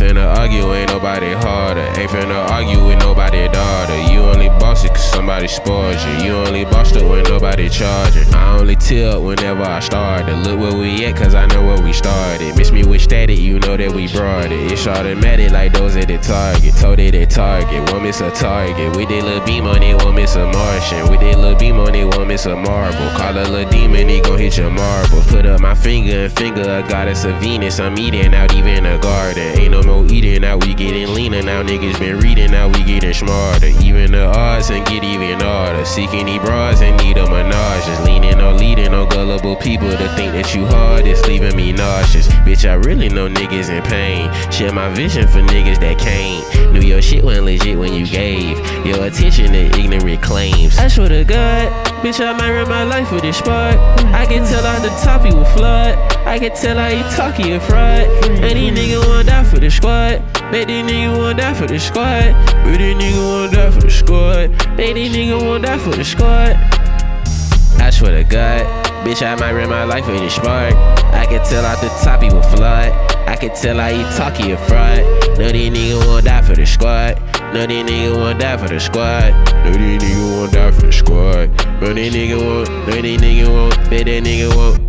finna argue, ain't nobody harder. Ain't finna argue with nobody daughter. You only boss it cause somebody spoiled you. You only bossed up when nobody charging. I only tilt whenever I started. Look where we at cause I know where we started. Miss me with static, you know that we brought it. It's automatic like those at the Target. Told it at Target, won't miss a target. With that little beam on it, won't miss a Martian. With that little beam on it, won't miss a marble. Call a little demon, he gon' hit your marble. Put up my finger and finger a goddess of Venus. I'm eating out even a garden. Ain't no more eating out, we getting leaner now. Niggas been reading out, we getting smarter. Even the odds and get even harder. Seeking these bras and need a menage. Just leaning or leading on gullible people to think that you hard, it's leaving me nauseous. Bitch, I really know niggas in pain. Share my vision for niggas that can't. Knew your shit wasn't legit when you gave your attention to ignorant claims. I swear to God, bitch, I might run my life with this spot. I can tell out the top he will flood. I can tell how he talk, he a fraud. And these niggas wanna die for the squad. Bet these niggas wanna die for the squad. Bet these niggas wanna die for the squad. Bet these niggas wanna die for the squad. I swear to God, bitch, I might run my life with this spark. I can tell out the top he will flood. I can tell how he talk, he a fraud. No, these niggas wanna die for the squad. No, these niggas wanna die for the squad. No, these niggas wanna die for the squad. No, these niggas won't. No, these niggas won't. Bet that nigga won't.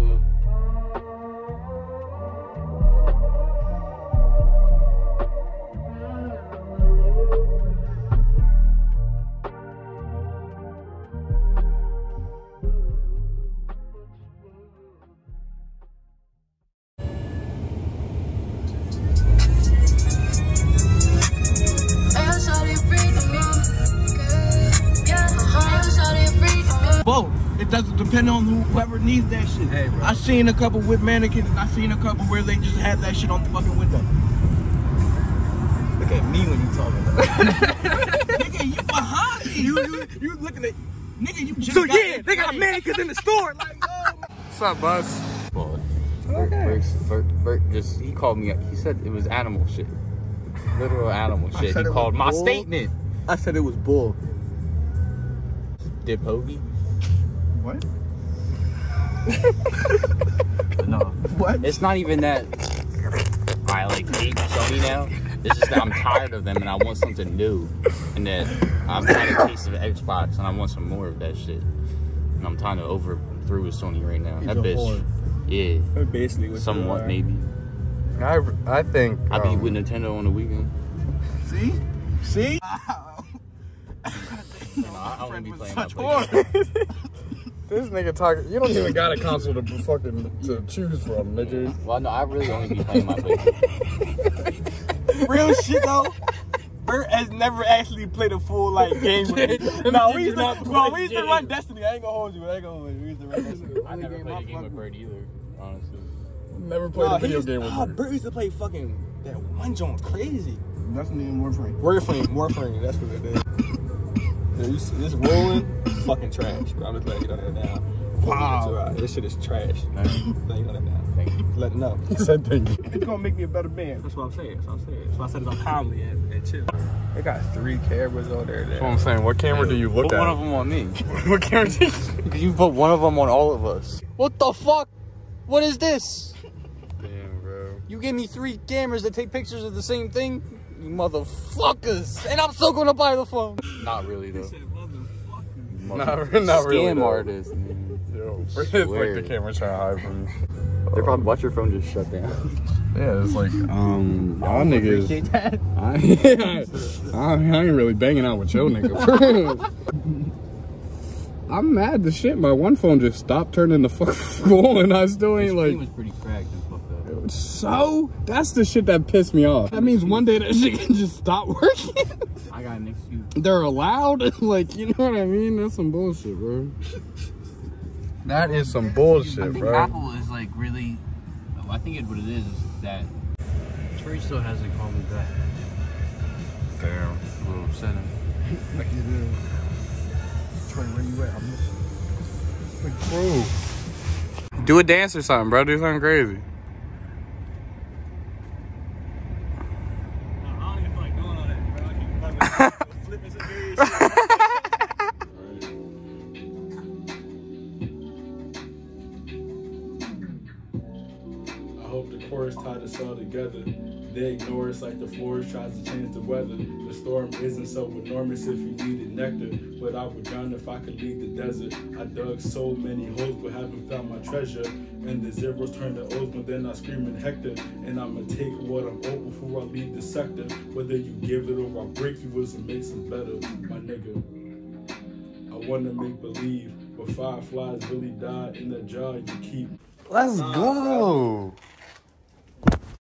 It doesn't depend on whoever needs that shit. Hey, bro. I seen a couple with mannequins, and I seen a couple where they just had that shit on the fucking window. Look at me when you talking about that. Nigga, you behind me. You looking at, nigga, you just so yeah, they got mannequins in the store. Like, oh. What's up, Buzz? Well, Bert just, he called me, he said it was animal shit. Literal animal shit. He called my bull. statement. I said it was bull. Dip Hoagie? What? No. What? It's not even that I like hate Sony now. It's just that I'm tired of them and I want something new. And that I've had a taste of Xbox and I want some more of that shit. And I'm trying to overthrow with Sony right now. That bitch. Whore. Yeah. That's basically what somewhat maybe. I think I be with Nintendo on the weekend. See? See? I wouldn't be playing my PlayStation. this nigga talking. You don't even got a console to fucking to choose from, nigga. Well, no, I really only be playing my PlayStation. Real shit though. Bert has never actually played a full like game with me. No, we used to run Destiny. I ain't gonna hold you. We used to run Destiny. I never played a game with Bert either, honestly. Never played a video game with Bert. Bert used to play fucking that one joint crazy. Destiny and Warframe. Warframe. That's what it is. This rolling, fucking trash, bro. I'm just letting you know that now. Wow. This shit is trash. Letting you know that now. Thank you. Let it know. He said thank you. It's gonna make me a better man. That's what I'm saying. That's why I said it on calmly and chill. They got 3 cameras over there. That's what I'm saying. What camera do you look Put at? one of them on me. What camera do you put one of them on all of us. What the fuck? What is this? Damn, bro. You gave me 3 cameras that take pictures of the same thing? You motherfuckers. And I'm still gonna buy the phone. Not really, though. Not really. Scam artist, man. Yo, it's like the camera trying to hide from you. They probably watch your phone just shut down. Yeah, it's like, y'all niggas. I ain't really banging out with your nigga. For real. I'm mad as shit. My one phone just stopped turning the fuck on and I still ain't like. The screen was pretty cracked and fucked up. So, that's the shit that pissed me off. That means one day that shit can just stop working. I got next to you. They're allowed? Like, you know what I mean? That's some bullshit, bro. That is some bullshit, I think bro. Apple is like really, I think what it is that Trey still hasn't called me back. Damn. A little upsetting. Like you do. Trey, where you at? I'm missing. Bro. Do a dance or something, bro. Do something crazy. I don't even feel like doing all that, bro. I keep flipping some weird shit. I hope the chorus tied us all together. They ignore us like the forest tries to change the weather. The storm isn't so enormous if you needed nectar, but I would drown if I could leave the desert. I dug so many holes but haven't found my treasure, and the zeros turn to O's, but then I scream in Hector. And I'ma take what I'm owed before I leave the sector. Whether you give it or I break you is what makes it better, my nigga. I wanna make believe, but fireflies really die in that jar you keep. Let's go.